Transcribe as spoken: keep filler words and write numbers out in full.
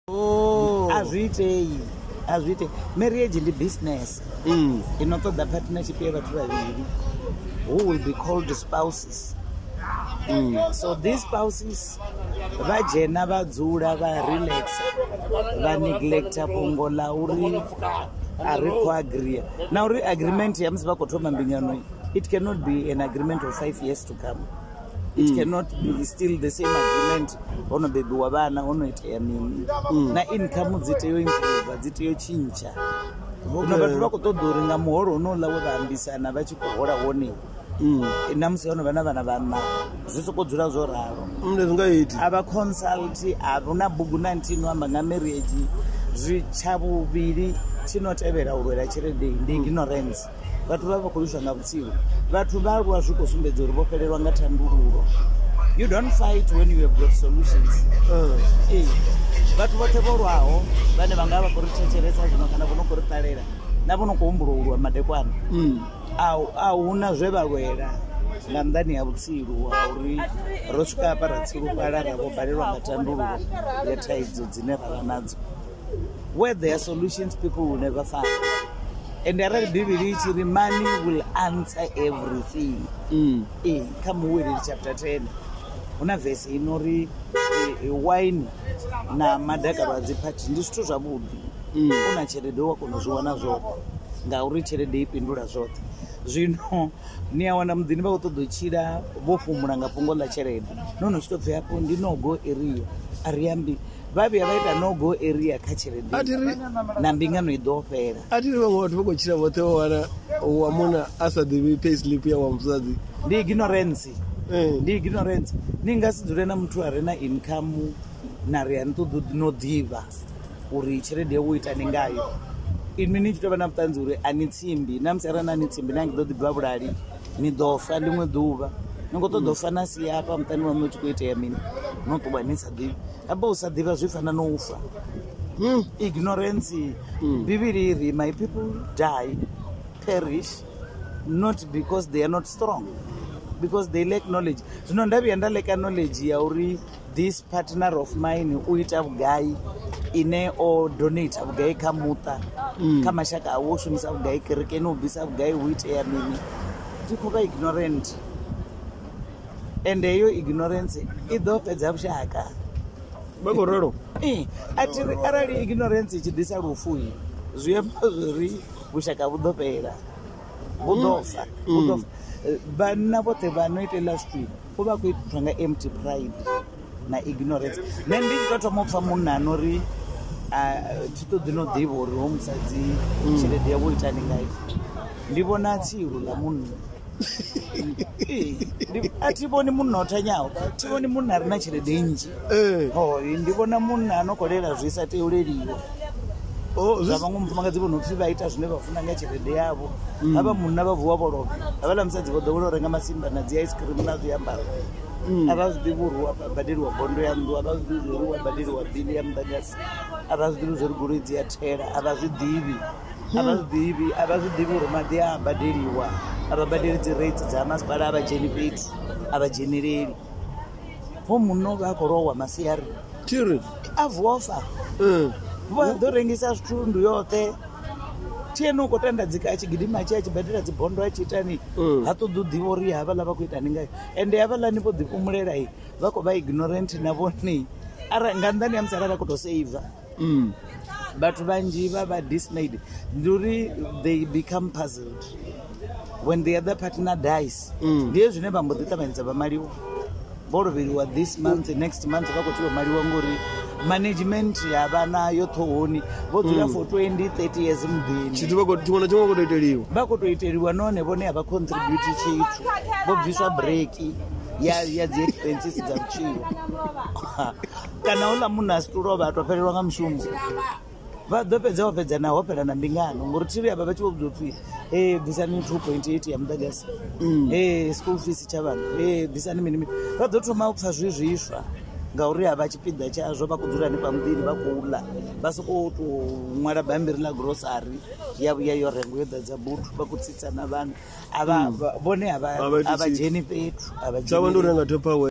Oh, azvitei azvitei marriage is business. Mm. Inotoda partnership yevathu vaviri who will be called spouses. Mm. So these spouses vajena vadzura varelaxa vaneglecta pongola uri ari kuagree na uri agreement yamusi vakotoma mbinyanoi. It cannot be an agreement of five years to come. It mm. cannot be still the same agreement ono bebiwa vana onoiteya mini mm. na income dziteyo improve dziteyo chincha kuno vanhu vakutodoringa muhoro unola wevahambisana vachikuhora wone namusi vano vana vana vana zvisokodzura zvoraro zvingaiti ava consult havuna bugu nineteen wamba nga marriage zvichavuviri chinotevera urwera chiredei ndi ignorance. Vatu vava kulusha nga vutsiwa vatu varwa zvikosumbedza uri vopererwa nga tandururo. You don't fight when you have got solutions. uh. eh. Vatu vote vorwaho vane vanga vakuritecheresa zvino kana vonokurutarera navonokuumburourwa madekwana mm. hauna zvevarwera nga ndani ya vutsilu auri rosvika apa ratsirukara ravobhalirwa nga tandururo yetaidzo dzine rava nadzo. Where there are solutions, people will never find. And there are Bibilichi, money will answer everything. Mm. Eh, come with it, chapter ten. Una verse inori e, e, wine na madaka vadzipati ndisito zvabudi. Mm. Una cherede wako nozviwana zvote. Ngauri cherede ipindura zvote. Zvino niyawana mudhini vakutodochira vofumura nga pongo la cherede. Nono chitobve yapo ndinogo area ariambi. Vavi avaita no go area kachelede na mbingano idopera atiri vamwe vatu vakochira vote wana wamona asa the payslip ya wamuzadzi ndi ignorance eh ndi ignorance ningasidzure na mtu arena income na riantu no diva uri cherede uita ningayo imini chitova na mtanzure anitsimbi namsarana anitsimbi nangi do dibabulali ni dofa ndimwe duva ngotodofa nasi apa mtani wa mtu kuita yamini notobwanisa divi abo usadiva zvifana noufa. mm. Ignorance mm. Bibili, my people die, perish, not because they are not strong, because they lack knowledge. Zvino ndavi andaleka knowledge yauri this partner of mine uita vugai ine o donate vugai kamuta mm. kama shaka awoshumisa vugai kerekeni ubisa vugai uite ya mini tikuva ignorant and eyo ignorance idopedza vushaka bakororo eh atiri arali ignorance ichidisa rufuyi zviyemba zviri vushaka vudopera vudofa vudofa vana vote vanoite last week kuva kuitwa nga empty pride na ignorance nendichitotomopfa munhu anori chitodzinodhiva uri womusadzi cherede yavoita ningai ndivona tsiru la munhu atiboni munhu otanyawo tiboni munhu arina cherede nji oh ndivona munhu anokorera zvisati ureriwa oh zvavamwe mufumakadzi vonopfi vaita zvine vafuna ngecherede yavo ava munhu navabvuwa voroga avala musadzi vodovonorenga masimba nadziya ice cream nazviyambaro avazvidivurwa babhadhirwa bondo yandu avazvidivurwa babhadhirwa bhili yamudagasi avazvidivi zveriguridzi yatera avazvidivi avazvidivi avazvidivi urumadi abhadhiriwa ababhadhiridzi rates dzamasipala avajeni petu avajenereri vomunhu vakorohwa masiyari chiri avhofa vadorengesa zvitundu yote tienokotandadzika achigidima chi achibhadhira dzibhondo achiitani hatodudhivori hava lava kuita ningai ende hava lanipo dhipumulerai vako vaignorant navoni ara ngandani yamusara vakutoseiva but vanji vava dismayed nduri they become puzzled when the other partner dies ndiye zvine vambodhitavanisa vamariwo voroveriwa this month next month vakotiwa mariwa ngori management yavanayo tohoni vodzura for twenty thirty years mudhini chiti vakotiona chimwe vakotoiteriwa vakotoiteriwa none vone havacontribute chitu vobviswa breki yadziexpenses dzamuchiwa kana ula munhu asiturova atopererwa ngamushumo vadopedza vapedza nahopera nambingano ngori tiri apa vachivobzopfi e bvisani two point eight yamudagasi e school fees chavanhu e bvisani minimi vadotoma kupfa zvezvisva ngauri havachipidha chazvo vakudzura nepamudhiri vakuula vasokotomwara bhambiri lagrosari yavo yayo rengo yodhadza butu vakutsitsa navanhu ava vone havajeni petu chava ndorenga topawe